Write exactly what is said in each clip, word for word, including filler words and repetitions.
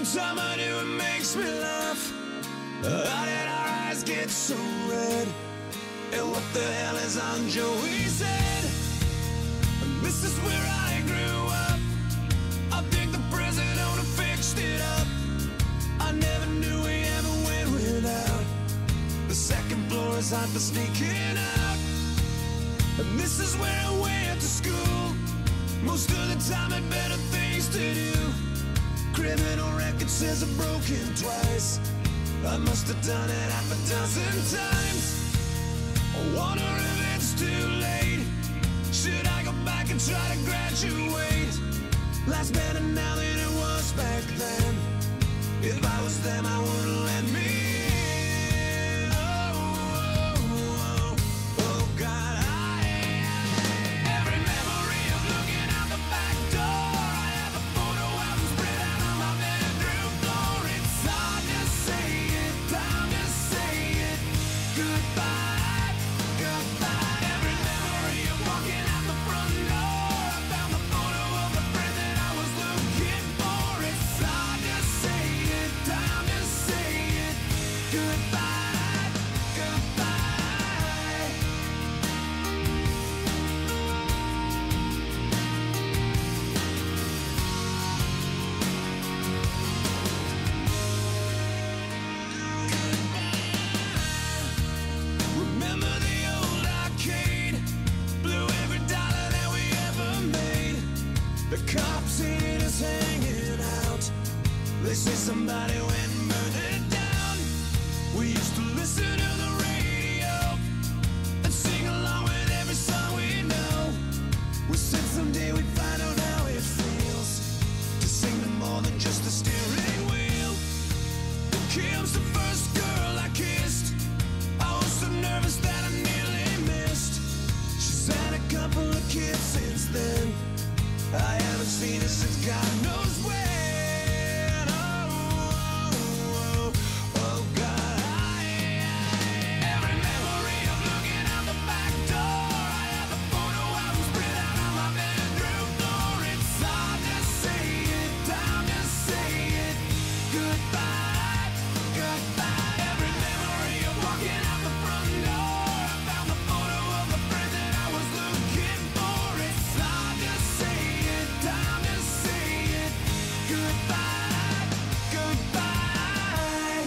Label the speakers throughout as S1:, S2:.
S1: Every time I do, it makes me laugh. How did our eyes get so red? And what the hell is on Joey's head? And this is where I grew up. I think the present owner fixed it up. I never knew we ever went without. The second floor is hot for sneaking out. And this is where I went to school. Most of the time had better things to do. Criminal record says I've broken twice. I must have done it half a dozen times. I wonder if it's too late. Should I go back and try to graduate? Life's better now than it was back then. If I was them, I wouldn't let me in. Oh, oh, oh, oh God, I every memory of looking out the back door. I have a photo album spread out on my bedroom floor. It's hard to say it, time to say it. Goodbye, goodbye. Every memory of walking out the front door. I found the photo of the friend that I was looking for. It's hard to say it, time to say it. Goodbye, goodbye. Remember the old arcade? Blew every dollar that we ever made. The cops seen us hanging out. They say somebody went and burned it down. We used to listen to the radio and sing along with every song we know. We said someday we'd find out how it feels to sing to more than just a steering wheel. Kim's the first girl I kissed. I was so nervous that I nearly missed. She's had a couple of kids since then. I haven't seen her since God knows when. Oh, oh, oh, oh God, I every memory of looking out the back door. I have a photo album spread out on my bedroom floor. It's hard to say it, time to say it. Goodbye, goodbye. Every memory of walking out the front door. I found the photo of the friend that I was looking for. It's hard to say it, time to say it. Goodbye, goodbye.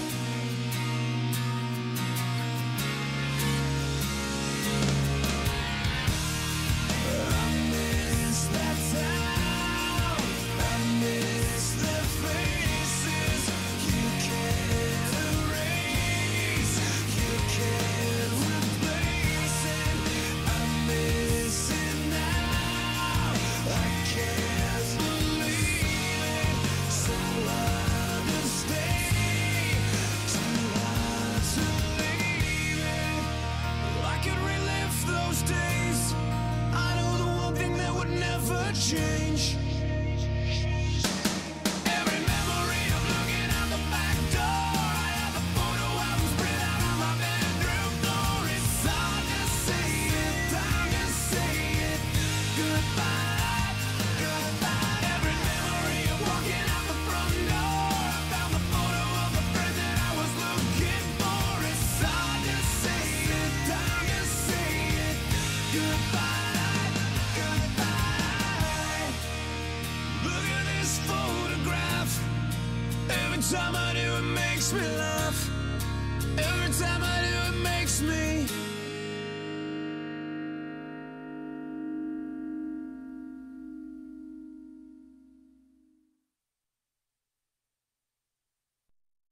S1: I miss that town. I miss the faces you can't erase, you can't replace it. I miss it now. I can't believe it. So hard to stay, too hard to leave it. I could relive those days. I know the one thing that would never change. Every memory of looking out the back door. I have a photo album spread out on my bedroom floor. It's hard to say it, time to say it. Goodbye, goodbye. Every memory of walking out the front door. I found the photo of the friend that I was looking for. It's hard to say it, time to say it. Goodbye, goodbye. Look at this photograph. Every time I do, it makes me laugh. Every time I do, it makes me